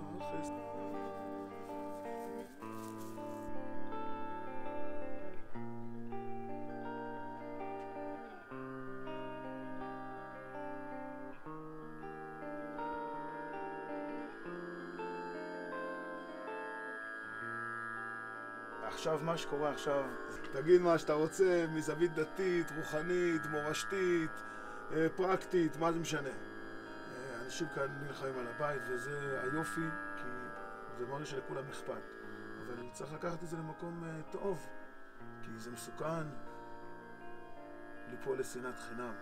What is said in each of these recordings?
עכשיו, מה שקורה עכשיו, תגיד מה שאתה רוצה, מזווית דתית, רוחנית, מורשתית, פרקטית, מה זה משנה. אנשים כאן נלחמים על הבית, וזה היופי, כי זה מראה שלכולם אכפת. אבל צריך לקחת את זה למקום טוב, כי זה מסוכן ליפול לשנאת חינם.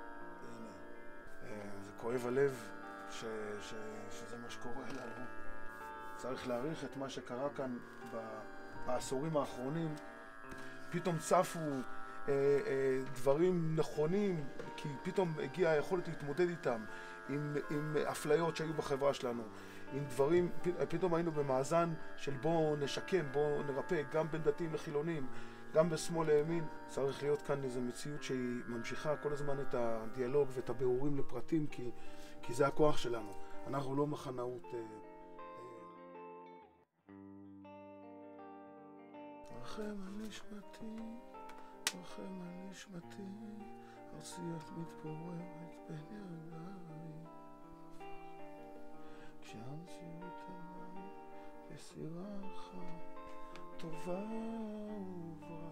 זה כואב הלב שזה מה שקורה לנו. צריך להעריך את מה שקרה כאן בעשורים האחרונים. פתאום צפו דברים נכונים, כי פתאום הגיעה היכולת להתמודד איתם, עם אפליות שהיו בחברה שלנו, עם דברים, פתאום היינו במאזן של בואו נשקם, בואו נרפא, גם בין דתיים לחילונים, גם בשמאל לימין. צריך להיות כאן איזו מציאות שהיא ממשיכה כל הזמן את הדיאלוג ואת הבירורים לפרטים, כי זה הכוח שלנו. אנחנו לא מחנאות. רחם על נשמתי, רחם על נשמתי, ארציות מתפוררת בין ידיי. כשהמציאות אינה בסירחה טובה וברכה.